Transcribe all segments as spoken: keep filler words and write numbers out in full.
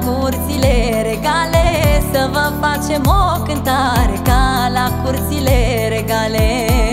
curțile regale, să vă facem o cântare ca la curțile regale.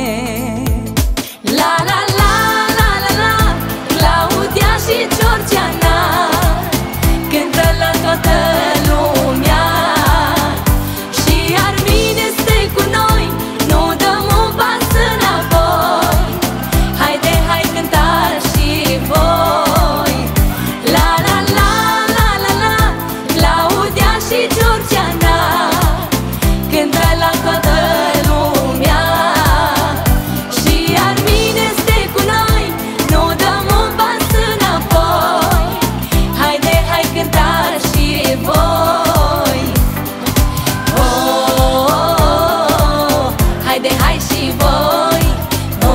La la la la la la, Claudia și Georgiana cântă la toată lumea. Și Armin este cu noi, nu dăm un pas înapoi. Haide, hai cântați și voi. La la la la la la, Claudia și Georgiana cântă la toată lumea. Și Armin este cu noi, nu dăm un pas înapoi. Haide, hai cântați și voi. Oh, oh, oh, haide, hai și voi. Oh,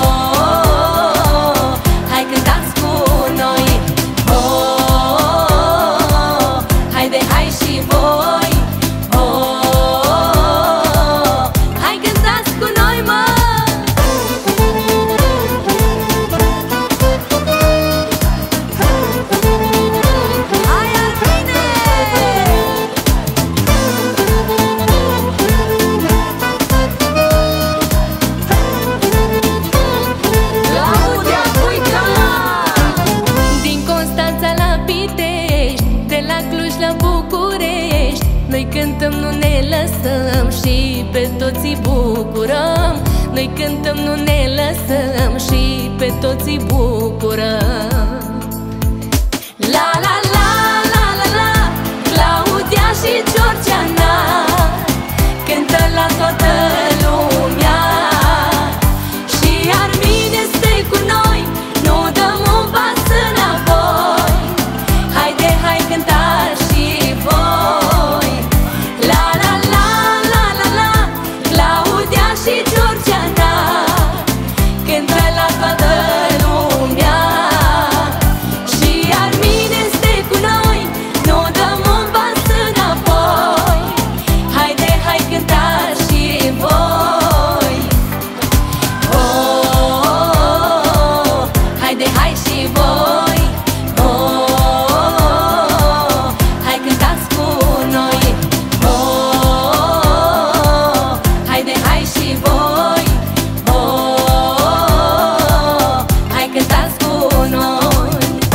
oh, hai cântați cu noi. Oh, oh, haide, hai și voi. Oh, hai cântați cu noi, mă. Hai, Armine! Claudia Puica! Din Constanța la Pitești, de la Cluj la București, noi cântăm, nu ne lăsăm și pe toți îi bucurăm. Noi cântăm, nu ne lăsăm și pe toți îi bucurăm. La la la la la la, Claudia și Georgiana cântă la toată lumea. Și Armin este cu noi, nu dăm un pas înapoi. Haide, hai cântați și voi. La la la la la la, Claudia și Georgiana cântă la toată lumea. Și Armin este cu noi, nu dăm un pas înapoi. Haide, hai cântați și voi. Oh, oh, oh, haide, hai și voi. Oh, oh, hai cântați cu noi. Oh, oh, haide, hai și voi. Oh, hai cântați cu noi.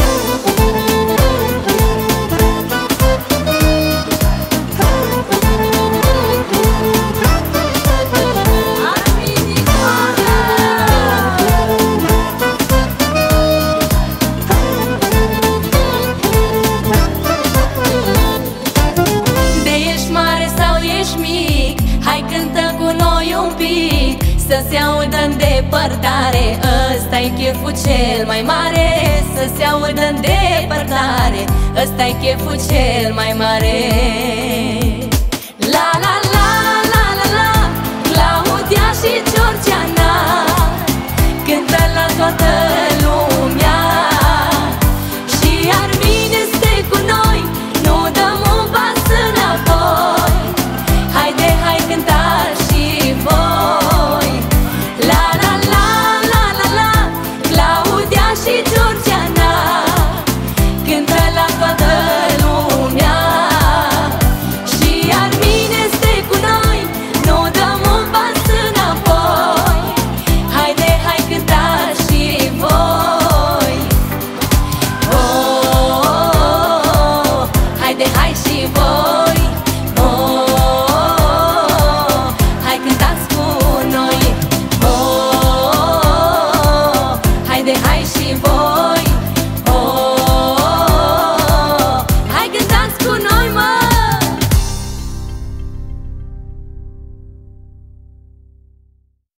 De ești mare sau ești mic, hai cântă cu noi un pic, să se audă în depărtare. Ăsta-i cheful cel mai mare, să se audă în depărtare. Ăsta-i cheful cel mai mare.